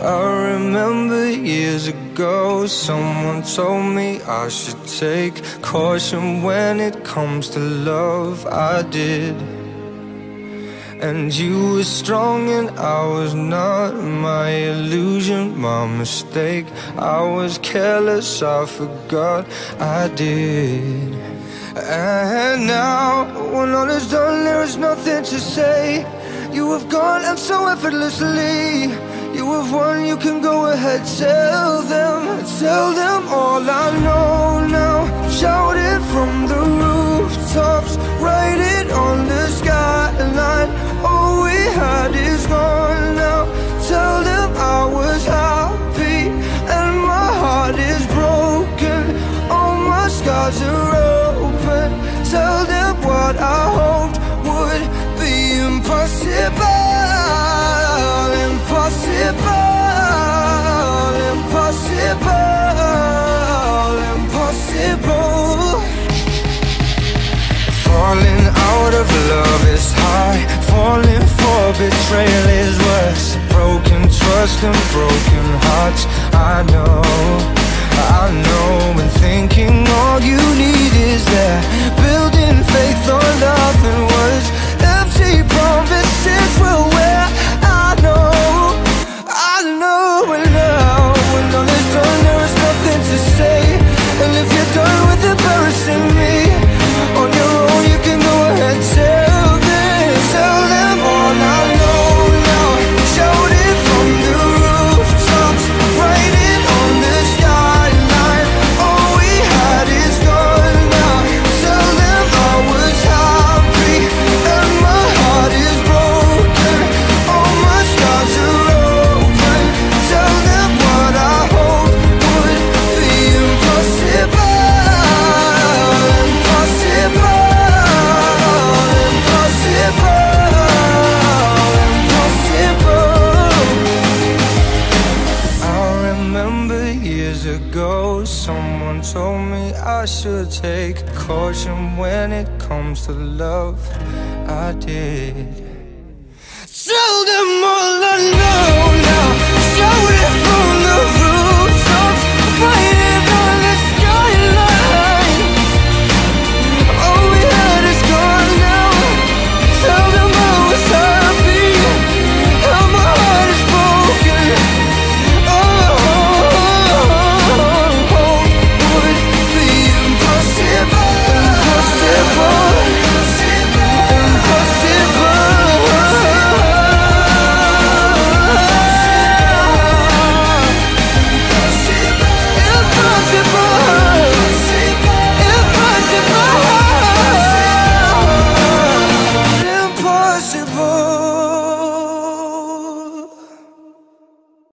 I remember years ago, someone told me I should take caution when it comes to love. I did. And you were strong and I was not. My illusion, my mistake. I was careless, I forgot I did. And now, when all is done, there is nothing to say. You have gone and so effortlessly. You have won, you can go ahead, tell them all I know now. Shout it from the rooftops, write it on the skyline. All we had is gone now. Tell them I was happy and my heart is broken. All my scars are open. Tell them what I hoped would be impossible. Impossible. Falling out of love is high. Falling for betrayal is worse. Broken trust and broken hearts. I know, and thinking all you need is that. Building faith on nothing words. Empty promises will wear. I know, and now when all is done, there is nothing to say. And if you're done with embarrassing me on your own, you can go ahead, tell them all I know now. Shout it from the rooftops, write it on the skyline. All we had is gone now. Tell them I was happy and my heart is broken. All my scars are open. Tell them what I hoped would be impossible. Someone told me I should take caution when it comes to love. I did. Tell them all I know now. Shout it from the